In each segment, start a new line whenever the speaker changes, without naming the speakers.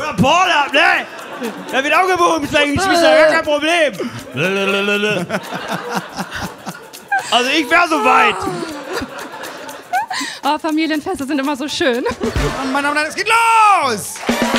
Oder Porn ab, ne? Da wird auch gebumst, Geschwister, gar kein Problem. Also ich wäre so weit.
Oh, Familienfeste sind immer so schön.
Und meine Damen und Herren, es geht los!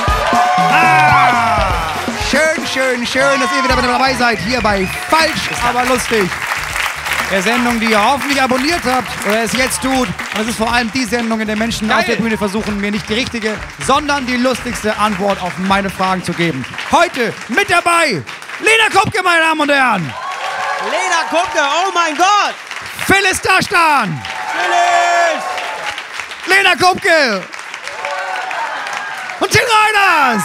Schön, dass ihr wieder mit dabei seid, hier bei Falsch, aber lustig. Der Sendung, die ihr hoffentlich abonniert habt oder es jetzt tut. Und es ist vor allem die Sendung, in der Menschen auf der Bühne versuchen, mir nicht die richtige, sondern die lustigste Antwort auf meine Fragen zu geben. Heute mit dabei Lena Kupke, meine Damen und Herren.
Lena Kupke, oh mein Gott.
Phyllis Dashtan.
Phyllis.
Lena Kupke. Und Till Reiners.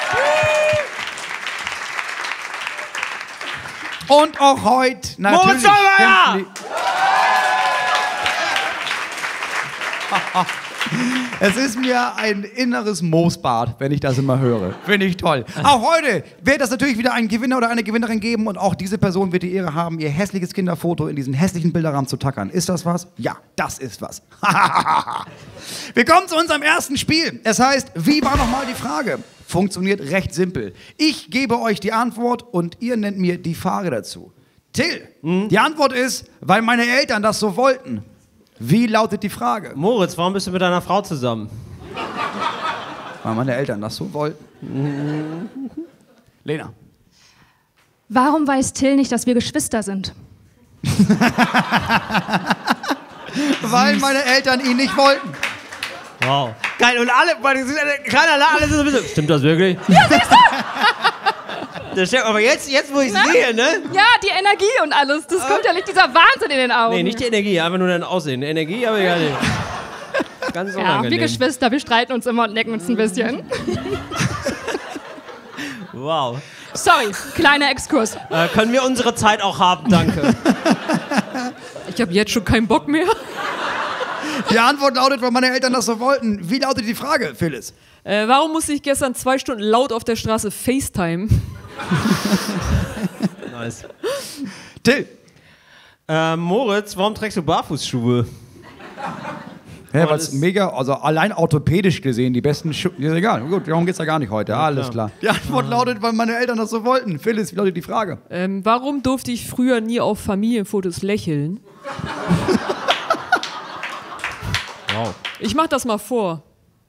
Und auch heute natürlich. Es ist mir ein inneres Moosbad, wenn ich das immer höre. Finde ich toll. Auch heute wird es natürlich wieder einen Gewinner oder eine Gewinnerin geben und auch diese Person wird die Ehre haben, ihr hässliches Kinderfoto in diesen hässlichen Bilderrahmen zu tackern. Ist das was? Ja, das ist was. Wir kommen zu unserem ersten Spiel. Es heißt, wie war nochmal die Frage? Funktioniert recht simpel. Ich gebe euch die Antwort und ihr nennt mir die Frage dazu. Till, die Antwort ist, weil meine Eltern das so wollten. Wie lautet die Frage?
Moritz, warum bist du mit deiner Frau zusammen?
Weil meine Eltern das so wollten. Lena.
Warum weiß Till nicht, dass wir Geschwister sind?
Weil meine Eltern ihn nicht wollten.
Wow. Geil, und alle, keiner lacht, alle sind so ein bisschen. Stimmt das wirklich?
Ja, siehst du?
Das stimmt, aber jetzt wo ich sehe, ne?
Ja, die Energie und alles. Das kommt ja nicht dieser Wahnsinn in den Augen.
Nee, nicht die Energie, einfach nur dein Aussehen. Die Energie, aber ja nicht. Ganz unangenehm.
Ja, wir Geschwister, wir streiten uns immer und necken uns ein bisschen.
Wow.
Sorry, kleiner Exkurs.
Können wir unsere Zeit auch haben, danke.
Ich habe jetzt schon keinen Bock mehr.
Die Antwort lautet, weil meine Eltern das so wollten. Wie lautet die Frage, Phyllis?
Warum musste ich gestern 2 Stunden laut auf der Straße FaceTime?
Nice.
Till.
Moritz, warum trägst du Barfußschuhe?
Ja, weil es mega, also allein orthopädisch gesehen, die besten Schuhe. Ist egal, gut, darum geht's ja gar nicht heute. Ja, alles klar. Die Antwort lautet, weil meine Eltern das so wollten. Phyllis, wie lautet die Frage?
Warum durfte ich früher nie auf Familienfotos lächeln?
Wow.
Ich mach das mal vor.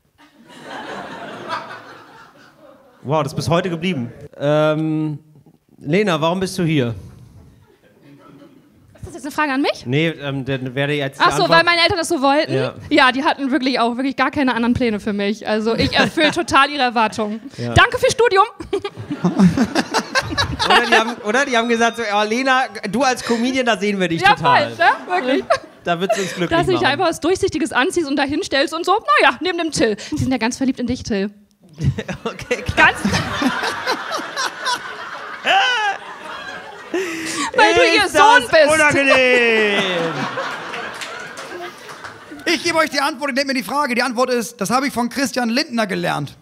Wow, das ist bis heute geblieben. Lena, warum bist du hier?
Ist das jetzt eine Frage an mich?
Nee, dann werde jetzt die
Ach so,
Antwort.
weil meine Eltern das so wollten?
Ja.
Ja, die hatten wirklich gar keine anderen Pläne für mich. Also ich erfülle total ihre Erwartungen.
Ja.
Danke fürs Studium.
Die haben gesagt, so, oh, Lena, du als Comedian, da sehen wir dich
Ja,
total.
voll, ne? Wirklich.
Da wird es uns glücklich
Dass du dich
machen.
einfach was Durchsichtiges anziehst und da hinstellst und so, naja, neben dem Till. Die sind ja ganz verliebt in dich, Till.
Okay, klar.
Ganz. Weil du ihr Sohn bist.
Unangenehm.
Ich gebe euch die Antwort, ihr nennt mir die Frage. Die Antwort ist, das habe ich von Christian Lindner gelernt.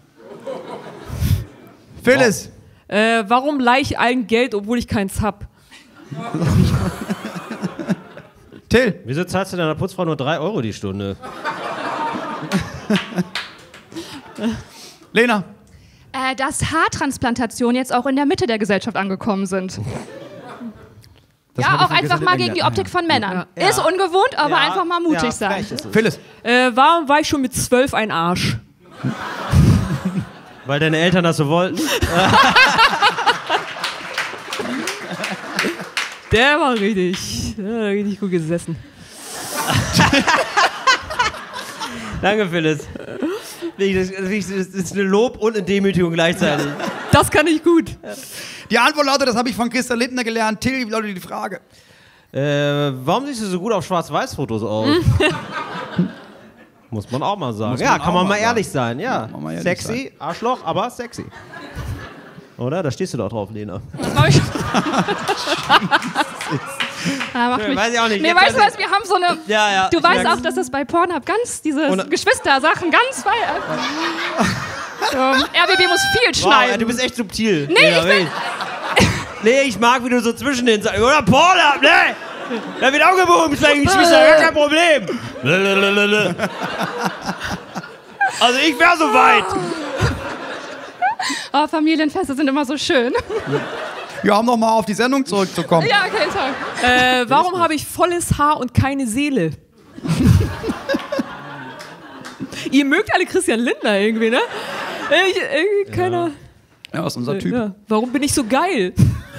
Phyllis.
Warum leih ich allen Geld, obwohl ich keins hab?
Till.
Wieso zahlst du deiner Putzfrau nur 3 Euro die Stunde?
Lena.
Dass Haartransplantationen jetzt auch in der Mitte der Gesellschaft angekommen sind.
Das
Ja,
habe ich
auch
von
einfach
Christian
mal
Lindner
gegen die
gelernt.
Optik von Männern.
Ja.
Ist ungewohnt, aber
Ja,
einfach mal mutig
ja,
sein.
frech ist es.
Phyllis.
Warum war ich schon mit 12 ein Arsch?
Weil deine Eltern das so wollten?
Der war richtig gut gesessen.
Danke, Phyllis. Das ist eine Lob und eine Demütigung gleichzeitig.
Das kann ich gut.
Die Antwort lautet, das habe ich von Christian Lindner gelernt. Till, wie lautet die Frage?
Warum siehst du so gut auf Schwarz-Weiß-Fotos aus? Muss man auch mal sagen.
Muss
Ja,
man
kann
auch
man
mal
mal ehrlich sein. Ja,
Muss man mal ehrlich
sexy, Arschloch, aber sexy. Oder? Da stehst du doch drauf, Lena.
Das mach ich. Macht mich.
Weiß ich auch nicht.
Nee,
Jetzt
weißt du
weiß
was, wir haben so eine...
Ja, ja.
Du
ich
weißt
merk's.
auch, dass das bei Pornhub ganz, diese
Und-
Geschwister-Sachen ganz frei... RBB muss viel
Wow,
schneiden.
ja, du bist echt subtil.
Nee,
Lena,
ich bin-
wirklich. Nee, ich mag, wie du so zwischen den sagst. Oder Porn ab, ne? Da wird auch gebumst, Geschwister, gar kein Problem. Also ich wäre so weit.
Oh, Familienfeste sind immer so schön.
Ja, um nochmal auf die Sendung zurückzukommen.
Ja, okay, toll.
Warum habe ich volles Haar und keine Seele? Ihr mögt alle Christian Lindner irgendwie, ne? Keiner.
Ja, das ist unser Typ.
Ja. Warum bin ich so geil?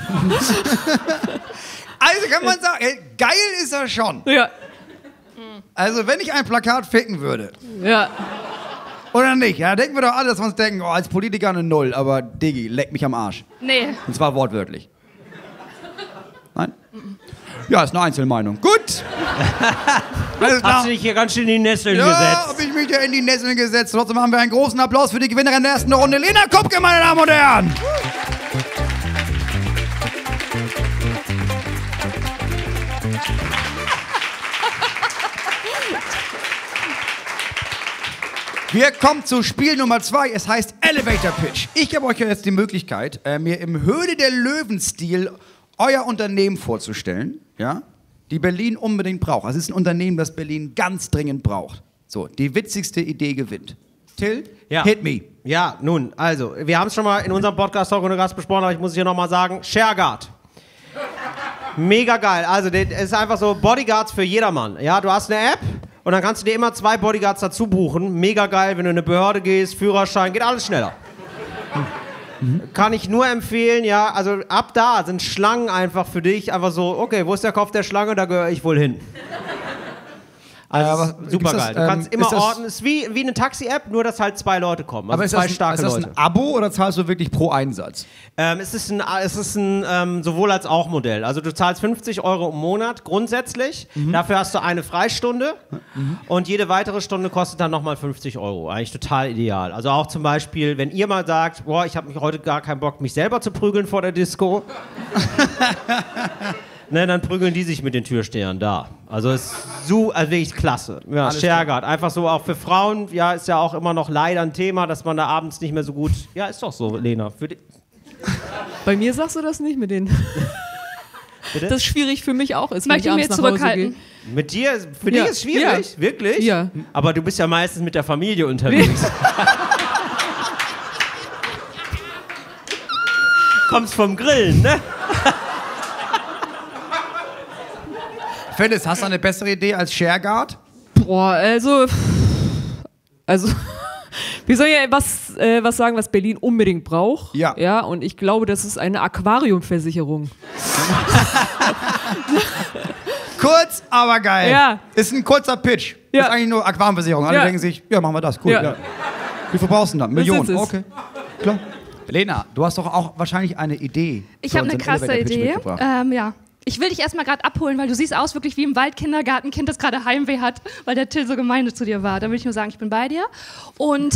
Also kann man sagen, ey, geil ist er schon.
Ja.
Also wenn ich ein Plakat ficken würde,
Ja.
oder nicht, ja, denken wir doch alle, dass wir uns denken, oh, als Politiker eine Null, aber Diggi, leck mich am Arsch.
Nee.
Und zwar wortwörtlich. Nein? Ja, ist eine Einzelmeinung. Gut. Alles
Hast
klar.
du dich hier ganz schön in die Nesseln
Ja,
gesetzt?
hab ich mich da in die Nesseln gesetzt. Trotzdem haben wir einen großen Applaus für die Gewinnerin der ersten Runde, Lena Kupke, meine Damen und Herren. Wir kommen zu Spiel Nummer 2. Es heißt Elevator Pitch. Ich gebe euch jetzt die Möglichkeit, mir im Höhle der Löwen-Stil euer Unternehmen vorzustellen, ja, die Berlin unbedingt braucht. Also es ist ein Unternehmen, das Berlin ganz dringend braucht. So, die witzigste Idee gewinnt. Till,
Ja.
hit me.
Ja, nun, also, wir haben es schon mal in unserem Podcast Talk ohne Gast besprochen, aber ich muss es hier nochmal sagen, ShareGuard. Mega geil. Also, es ist einfach so Bodyguards für jedermann. Ja, du hast eine App und dann kannst du dir immer 2 Bodyguards dazu buchen. Mega geil, wenn du in eine Behörde gehst, Führerschein, geht alles schneller. Kann ich nur empfehlen, ja, also ab da sind Schlangen einfach für dich einfach so, okay, wo ist der Kopf der Schlange, da gehöre ich wohl hin. Also super geil. Du kannst immer orten, ist wie eine Taxi-App, nur dass halt 2 Leute kommen. Also
Aber ist
2 starke
das
Leute.
ein Abo oder zahlst du wirklich pro Einsatz?
Es ist ein sowohl als auch Modell. Also du zahlst 50 € im Monat grundsätzlich. Dafür hast du eine Freistunde und jede weitere Stunde kostet dann nochmal 50 €. Eigentlich total ideal. Also auch zum Beispiel, wenn ihr mal sagt, boah, ich habe heute gar keinen Bock, mich selber zu prügeln vor der Disco. Ne, dann prügeln die sich mit den Türstehern da. Also ist wirklich klasse. Ja, ShareGuard. Einfach so auch für Frauen, ja, ist ja auch immer noch leider ein Thema, dass man da abends nicht mehr so gut. Ja, ist doch so, Lena.
Bei mir sagst du das nicht mit denen.
Bitte?
Das schwierig für mich auch ist, wenn
Möchte
ich
ich mir
abends nach Hause
zurückhalten.
gehe.
Mit dir, für dich ist schwierig?
Ja.
Wirklich?
Ja.
Aber du bist ja meistens mit der Familie unterwegs. Kommst vom Grillen, ne?
Phyllis, hast du eine bessere Idee als ShareGuard?
Boah, also wir sollen ja was sagen, was Berlin unbedingt braucht.
Ja.
Ja, und ich glaube, das ist eine Aquariumversicherung.
Kurz, aber geil.
Ja.
Ist ein kurzer Pitch.
Ja.
Ist eigentlich nur Aquariumversicherung. Alle
Ja.
denken sich, ja, machen wir das. Cool.
Ja.
Ja. Wie viel brauchst du denn da? Millionen.
ist es.
Okay. Klar. Lena, du hast doch auch wahrscheinlich eine Idee.
Ich
für
habe eine
unseren
krasse
Elevator-Pitch
Idee.
mitgebracht.
Ja. Ich will dich erstmal gerade abholen, weil du siehst aus wirklich wie im Waldkindergartenkind, das gerade Heimweh hat, weil der Till so gemein zu dir war. Da will ich nur sagen, ich bin bei dir. Und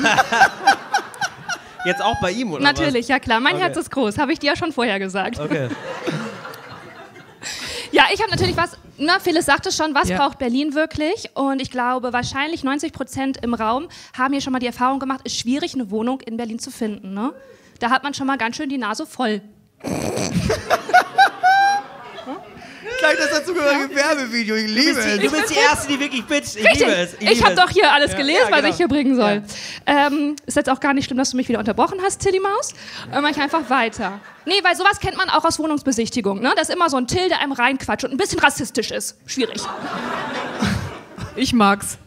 Jetzt auch bei ihm, oder
natürlich, ja klar, mein
Okay.
Herz ist groß, habe ich dir ja schon vorher gesagt.
was? Okay.
Ja, ich habe natürlich was, Phyllis sagte schon, was
Ja.
braucht Berlin wirklich? Und ich glaube, wahrscheinlich 90% im Raum haben hier schon mal die Erfahrung gemacht, ist schwierig, eine Wohnung in Berlin zu finden. Ne? Da hat man schon mal ganz schön die Nase voll.
Gleich das dazugehörige Werbevideo, ich liebe es.
Du bist die Erste, die wirklich bitcht. Ich
Richtig,
liebe es.
ich habe doch hier alles gelesen,
ja,
was
genau.
ich hier bringen soll. Ist jetzt auch gar nicht schlimm, dass du mich wieder unterbrochen hast, Tilly Maus. Mach ich einfach weiter. Nee, weil sowas kennt man auch aus Wohnungsbesichtigung. Ne? Das ist immer so ein Till, der einem reinquatscht und ein bisschen rassistisch ist. Schwierig.
Ich mag's.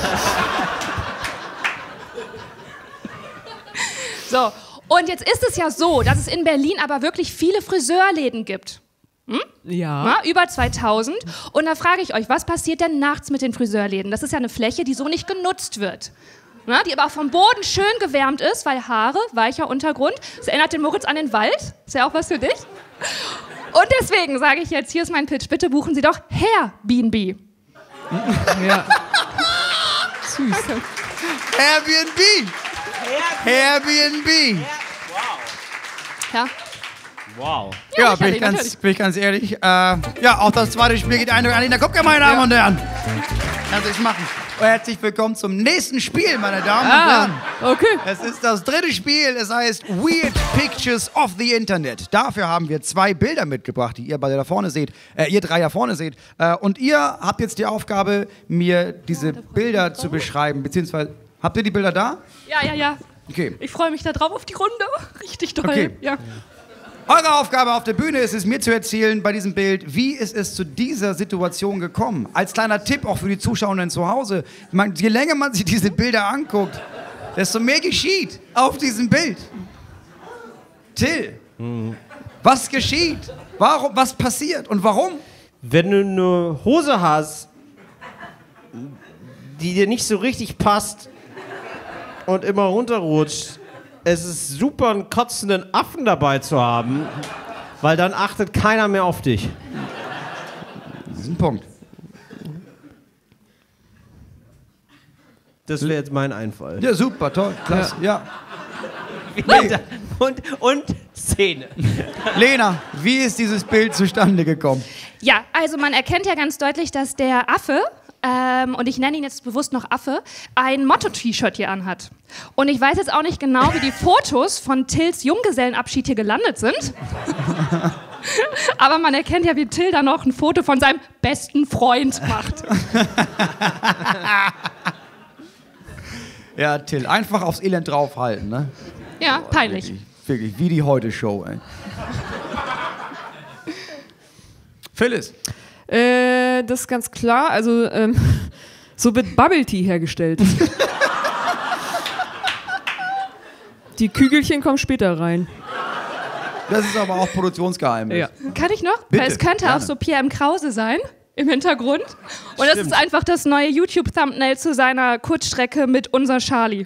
So, und jetzt ist es ja so, dass es in Berlin aber wirklich viele Friseurläden gibt.
Ja.
Ja, über 2000. Und da frage ich euch, was passiert denn nachts mit den Friseurläden? Das ist ja eine Fläche, die so nicht genutzt wird. Ja, die aber auch vom Boden schön gewärmt ist, weil Haare, weicher Untergrund. Das erinnert den Moritz an den Wald. Ist ja auch was für dich. Und deswegen sage ich jetzt, hier ist mein Pitch, bitte buchen Sie doch Airbnb.
Ja. Süß.
Airbnb. Airbnb.
Ja.
Wow.
Ja,
sicherlich,
bin ich ganz ehrlich. Ja, auch das zweite Spiel geht eindeutig an Lena Kupke, meine Damen und Herren. Kannst du nicht machen. Und herzlich willkommen zum nächsten Spiel, meine Damen und Herren.
Okay.
Es ist das dritte Spiel. Es heißt Weird Pictures of the Internet. Dafür haben wir 2 Bilder mitgebracht, die ihr beide da vorne seht. Ihr 3 da vorne seht. Und ihr habt jetzt die Aufgabe, mir diese Bilder zu beschreiben. Beziehungsweise, habt ihr die Bilder da?
Ja.
Okay.
Ich freue mich da drauf auf die Runde. Richtig toll.
Okay.
Ja.
Eure Aufgabe auf der Bühne ist es, mir zu erzählen bei diesem Bild, wie ist es zu dieser Situation gekommen? Als kleiner Tipp auch für die Zuschauerinnen zu Hause. Je länger man sich diese Bilder anguckt, desto mehr geschieht auf diesem Bild. Till, was geschieht? Warum, was passiert und warum?
Wenn du eine Hose hast, die dir nicht so richtig passt und immer runterrutscht, es ist super, einen kotzenden Affen dabei zu haben, weil dann achtet keiner mehr auf dich.
Das ist ein Punkt.
Das wäre jetzt mein Einfall.
Ja, super, toll, klasse, ja.
Und Szene.
Lena, wie ist dieses Bild zustande gekommen?
Ja, also man erkennt ja ganz deutlich, dass der Affe, und ich nenne ihn jetzt bewusst noch Affe, ein Motto-T-Shirt hier anhat. Und ich weiß jetzt auch nicht genau, wie die Fotos von Tills Junggesellenabschied hier gelandet sind. Aber man erkennt ja, wie Till da noch ein Foto von seinem besten Freund macht.
Ja, Till, einfach aufs Elend draufhalten, ne?
Ja, peinlich.
Wirklich, wie die Heute-Show, ey. Phyllis.
Das ist ganz klar. Also, so wird Bubble Tea hergestellt. Die Kügelchen kommen später rein.
Das ist aber auch Produktionsgeheimnis.
Ja.
Kann ich noch?
Bitte,
Weil es könnte
gerne.
auch so Pierre M. Krause sein im Hintergrund. Und das ist einfach das neue YouTube-Thumbnail zu seiner Kurzstrecke mit Unser Charlie.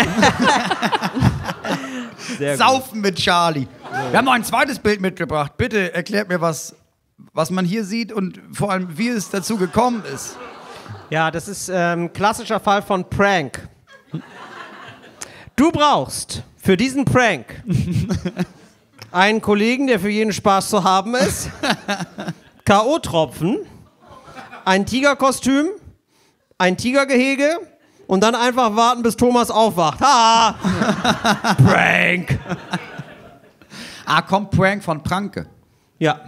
Sehr gut.
Saufen mit Charlie. Wir haben noch ein zweites Bild mitgebracht. Bitte erklärt mir, was man hier sieht und vor allem, wie es dazu gekommen ist.
Ja, das ist ein klassischer Fall von Prank. Du brauchst für diesen Prank einen Kollegen, der für jeden Spaß zu haben ist, K.O.-Tropfen, ein Tigerkostüm, ein Tigergehege und dann einfach warten, bis Thomas aufwacht. Ha! Prank!
Kommt Prank von Pranke.
Ja.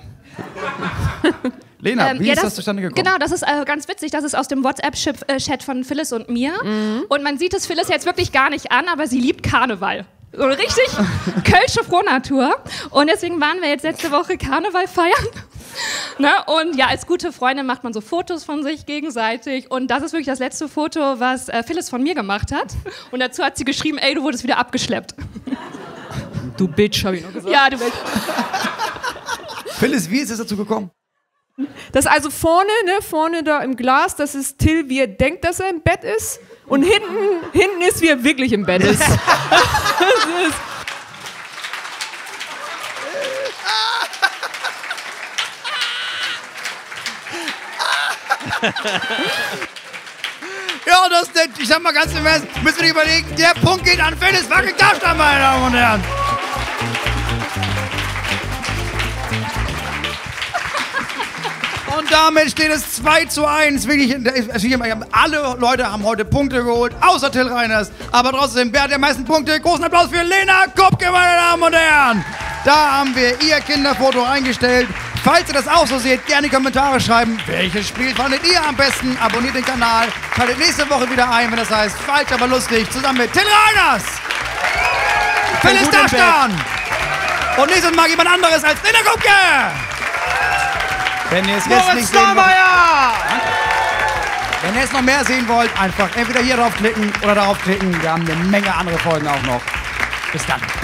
Lena, wie ist das zustande gekommen?
Genau, das ist ganz witzig. Das ist aus dem WhatsApp-Chat von Phyllis und mir. Und man sieht es Phyllis jetzt wirklich gar nicht an, aber sie liebt Karneval. So richtig kölsche Frohnatur. Und deswegen waren wir jetzt letzte Woche Karneval feiern. Ne? Und ja, als gute Freundin macht man so Fotos von sich gegenseitig. Und das ist wirklich das letzte Foto, was Phyllis von mir gemacht hat. Und dazu hat sie geschrieben, ey, du wurdest wieder abgeschleppt.
Du Bitch, hab ich noch gesagt.
Ja, du Bitch.
Phyllis, wie ist es dazu gekommen?
Das ist also vorne da im Glas, das ist Till, wie er denkt, dass er im Bett ist. Und hinten ist, wie er wirklich im Bett ist. Das ist
Ja, ich sag mal ganz im Ernst, müssen wir überlegen, der Punkt geht an Phyllis fucking Taschner, meine Damen und Herren. Und damit steht es 2:1. Wirklich, alle Leute haben heute Punkte geholt, außer Till Reiners. Aber trotzdem, wer hat die meisten Punkte? Großen Applaus für Lena Kupke, meine Damen und Herren. Da haben wir ihr Kinderfoto eingestellt. Falls ihr das auch so seht, gerne in die Kommentare schreiben, welches Spiel fandet ihr am besten. Abonniert den Kanal, schaltet nächste Woche wieder ein, wenn das heißt Falsch, aber lustig, zusammen mit Till Reiners, Phyllis Taschner und nächstes Mal jemand anderes als Lena Kupke. Wenn ihr es jetzt nicht sehen wollt, wenn ihr jetzt noch mehr sehen wollt, einfach entweder hier drauf klicken oder darauf klicken. Wir haben eine Menge andere Folgen auch noch. Bis dann.